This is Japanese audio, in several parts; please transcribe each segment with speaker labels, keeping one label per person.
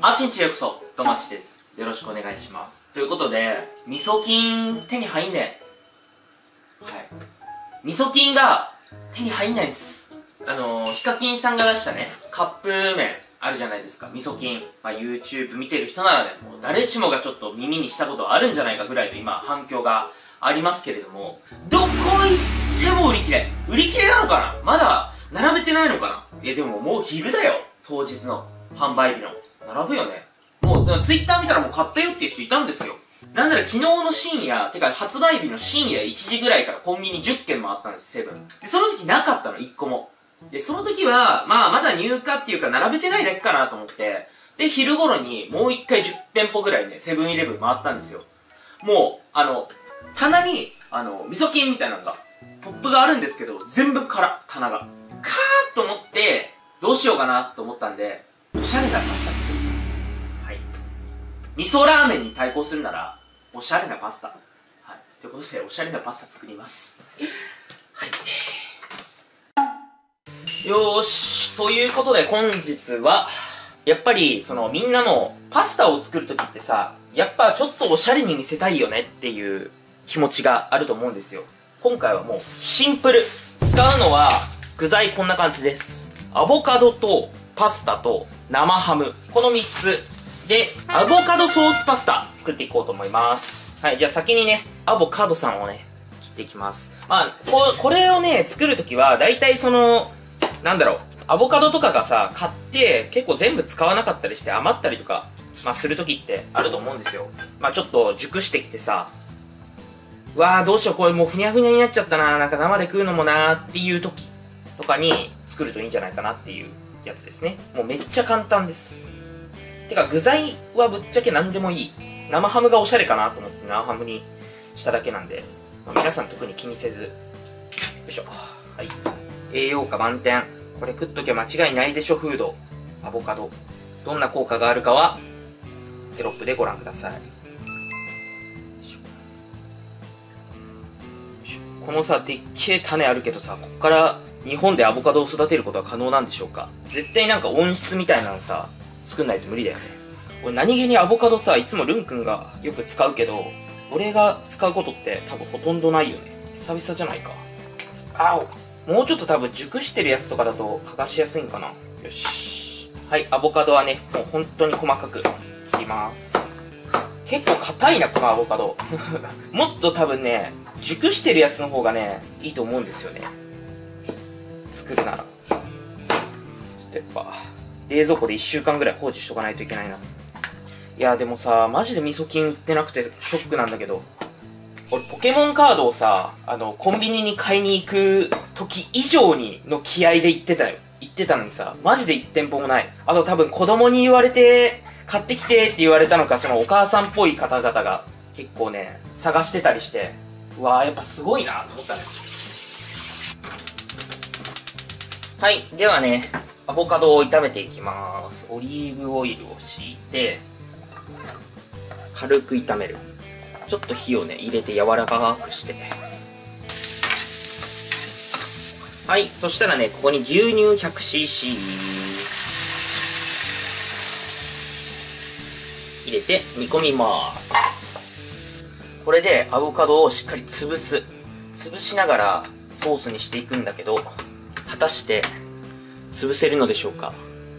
Speaker 1: あちんちへようこそ、とまちです。よろしくお願いします。ということで、味噌菌手に入んねん。はい。味噌菌が手に入んないんです。ヒカキンさんが出したね、カップ麺あるじゃないですか。味噌菌。YouTube 見てる人ならね、もう誰しもがちょっと耳にしたことはあるんじゃないかぐらいの今、反響がありますけれども、どこ行っても売り切れ。売り切れなのかな？まだ並べてないのかな？でももう昼だよ。当日の販売日の。並ぶよね。もう、ツイッター見たらもう買ったよっていう人いたんですよ。なんなら昨日の深夜、てか発売日の深夜1時ぐらいからコンビニ10軒もあったんです、セブン。で、その時なかったの、1個も。で、その時は、まだ入荷っていうか並べてないだけかなと思って、で、昼頃にもう1回10店舗ぐらいね、セブンイレブン回ったんですよ。もう、棚に、味噌菌みたいなのが、ポップがあるんですけど、全部空、棚が。カーッと思って、どうしようかなと思ったんで、おしゃれなパスタ作ります。はい。味噌ラーメンに対抗するなら、おしゃれなパスタ。はい。ということで、おしゃれなパスタ作ります。はい。よーし。ということで、本日は、やっぱり、みんなも、パスタを作るときってさ、やっぱちょっとおしゃれに見せたいよねっていう気持ちがあると思うんですよ。今回はもう、シンプル。使うのは、具材こんな感じです。アボカドと、パスタと生ハム、この3つでアボカドソースパスタ作っていこうと思います。はい、じゃあ先にねアボカドさんをね切っていきます。これをね作るときはだいたいなんだろう、アボカドとかがさ買って結構全部使わなかったりして余ったりとかするときってあると思うんですよ。ちょっと熟してきてさ、うわーどうしよう、これもうふにゃふにゃになっちゃったな、なんか生で食うのもなーっていう時とかに作るといいんじゃないかなっていうやつですね。もうめっちゃ簡単です。てか具材はぶっちゃけ何でもいい。生ハムがおしゃれかなと思って生ハムにしただけなんで、皆さん特に気にせず。よいしょ。はい。栄養価満点。これ食っときゃ間違いないでしょフード。アボカド。どんな効果があるかはテロップでご覧ください。このさ、でっけえ種あるけどさ、こっから日本でアボカドを育てることは可能なんでしょうか？絶対なんか温室みたいなのさ、作んないと無理だよね。俺何気にアボカドさ、いつもルン君がよく使うけど、俺が使うことって多分ほとんどないよね。久々じゃないか。もうちょっと多分熟してるやつとかだと剥がしやすいんかな。よし。はい、アボカドはね、もう本当に細かく切ります。結構硬いな、このアボカド。もっと多分ね、熟してるやつの方がね、いいと思うんですよね。作るなら。ちょっとやっぱ、冷蔵庫で1週間ぐらい放置しとかないといけないな。いや、でもさ、マジで味噌菌売ってなくてショックなんだけど。俺、ポケモンカードをさ、コンビニに買いに行く時以上にの気合で行ってたよ。行ってたのにさ、マジで1店舗もない。あと多分子供に言われて、買ってきてって言われたのか、お母さんっぽい方々が結構ね、探してたりして、うわー、やっぱすごいなと思ったね。はい、ではね、アボカドを炒めていきます。オリーブオイルを敷いて、軽く炒める。ちょっと火をね、入れて柔らかくして。はい、そしたらね、ここに牛乳 100cc 入れて煮込みます。これでアボカドをしっかり潰しながらソースにしていくんだけど、果たして潰せるのでしょうか。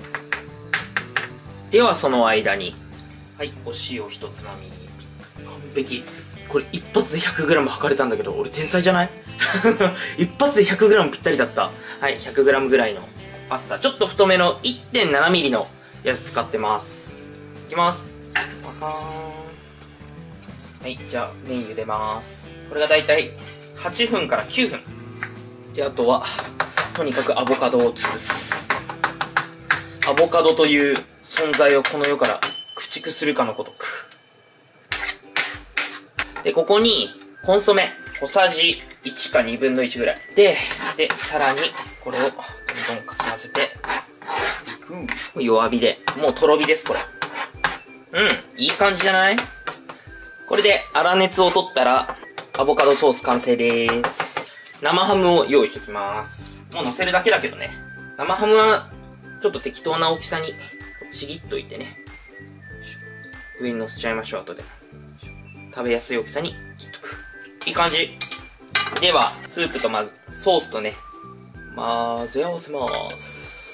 Speaker 1: ではその間に、はい、お塩一つまみ。完璧。これ一発で 100g 測れたんだけど、俺天才じゃない？一発で 100g ぴったりだった。はい、100g ぐらいのパスタ。ちょっと太めの 1.7mm のやつ使ってます。いきます。はい、じゃあ麺茹でます。これがだいたい8分から9分。で、あとは、とにかくアボカドを潰す。アボカドという存在をこの世から駆逐するかのごとく。で、ここに、コンソメ、小さじ1か2分の1ぐらい。で、さらに、これをどんどんかき混ぜて、弱火で、もうとろ火です、これ。いい感じじゃない？これで粗熱を取ったら、アボカドソース完成です。生ハムを用意しておきます。もう乗せるだけだけどね。生ハムは、ちょっと適当な大きさにちぎっといてね。 上に乗せちゃいましょう、後で。食べやすい大きさに切っとく。いい感じ。では、スープとまず、ソースとね、混ぜ合わせます。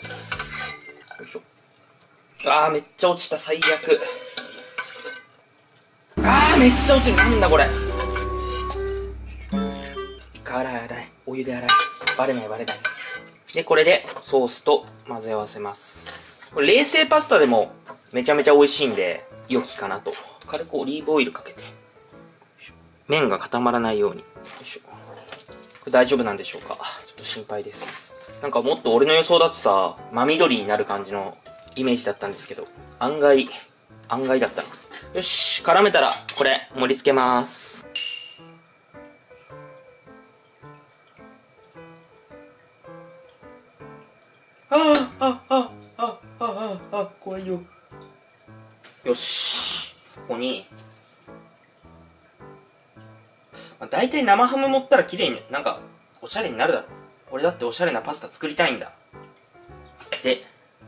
Speaker 1: よいしょ。めっちゃ落ちた、最悪。めっちゃ落ちる。なんだこれ。洗い。お湯で洗い。バレない。で、これでソースと混ぜ合わせます。これ冷製パスタでもめちゃめちゃ美味しいんで、良きかなと。軽くオリーブオイルかけて。麺が固まらないように。よいしょ。これ大丈夫なんでしょうか。ちょっと心配です。なんかもっと俺の予想だとさ、真緑になる感じのイメージだったんですけど、案外だったな。よし、絡めたら、これ、盛り付けます。怖いよ。よし、ここに、だいたい生ハム盛ったら綺麗に、なんか、おしゃれになるだろ。俺だっておしゃれなパスタ作りたいんだ。で、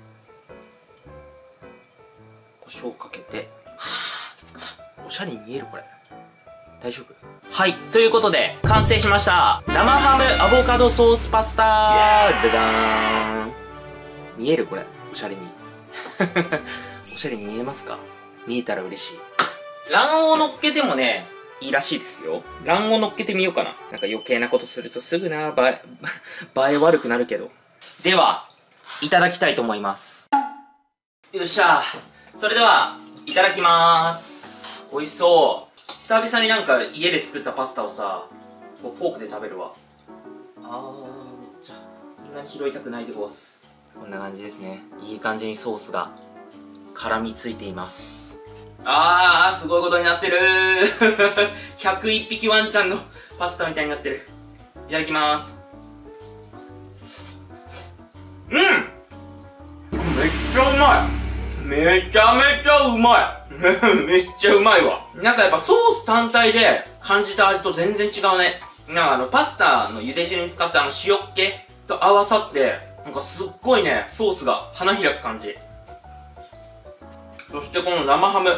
Speaker 1: 胡椒かけて、おしゃれに見えるこれ。大丈夫？はい、ということで、完成しました。生ハムアボカドソースパスター。でだーん。見えるこれ。おしゃれに。おしゃれに見えますか？見えたら嬉しい。卵黄乗っけてもね、いいらしいですよ。卵黄乗っけてみようかな。なんか余計なことするとすぐな、映え悪くなるけど。では、いただきたいと思います。よっしゃ。それでは、いただきまーす。美味しそう。久々になんか家で作ったパスタをさ、こうフォークで食べるわ。めっちゃ、こんなに拾いたくないでごわす。こんな感じですね。いい感じにソースが絡みついています。すごいことになってるー。101匹ワンちゃんのパスタみたいになってる。いただきまーす。めっちゃうまい。めちゃめちゃうまい。めっちゃうまいわ。なんかやっぱソース単体で感じた味と全然違うね。なんかパスタの茹で汁に使った塩っ気と合わさって、なんかすっごいね、ソースが花開く感じ。そしてこの生ハム。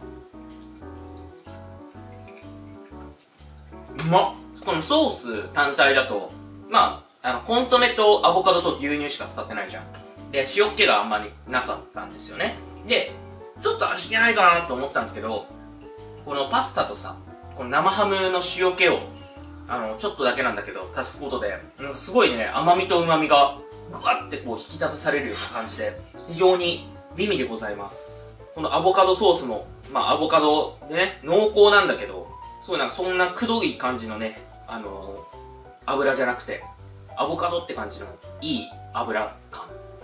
Speaker 1: うまっ。このソース単体だと、コンソメとアボカドと牛乳しか使ってないじゃん。で、塩っ気があんまりなかったんですよね。で、ちょっと味気ないかなと思ったんですけど、このパスタとさ、この生ハムの塩気を、ちょっとだけなんだけど、足すことで、なんかすごいね、甘みと旨みが、ぐわってこう引き立たされるような感じで、非常に美味でございます。このアボカドソースも、アボカドでね、濃厚なんだけど、すごいなんかそんなくどい感じのね、油じゃなくて、アボカドって感じのいい油感。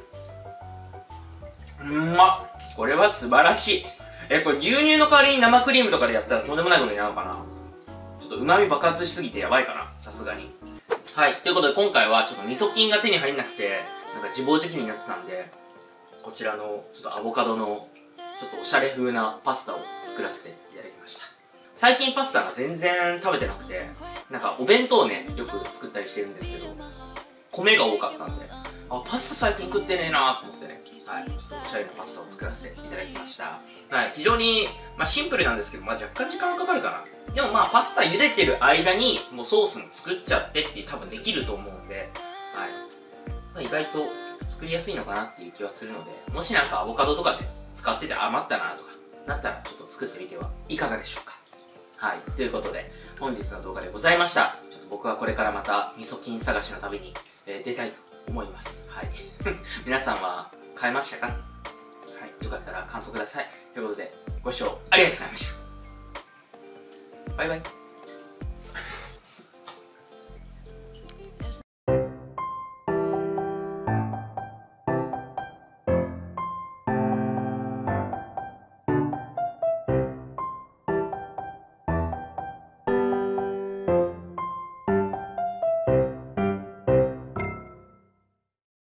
Speaker 1: これは素晴らしい。これ牛乳の代わりに生クリームとかでやったらとんでもないことになるのかな。ちょっと旨味爆発しすぎてやばいかな、さすがに。はい、ということで今回はちょっと味噌菌が手に入んなくて、なんか自暴自棄になってたんで、こちらのちょっとアボカドのちょっとおしゃれ風なパスタを作らせていただきました。最近パスタが全然食べてなくて、なんかお弁当をね、よく作ったりしてるんですけど、米が多かったんで、パスタ最近食ってねえなーと思ってね、はい、おしゃれなパスタを作らせていただきました。はい、非常に、シンプルなんですけど、若干時間かかるかな。でもパスタ茹でてる間に、もうソースも作っちゃってって多分できると思うんで、はい。意外と作りやすいのかなっていう気はするので、もしなんかアボカドとかで使ってて余ったなとか、なったらちょっと作ってみてはいかがでしょうか。はい、ということで、本日の動画でございました。ちょっと僕はこれからまた味噌菌探しの旅に、出たいと思います。はい。皆さんは買えましたか？はい、よかったら感想ください。ということで、ご視聴ありがとうございました。バイバイ。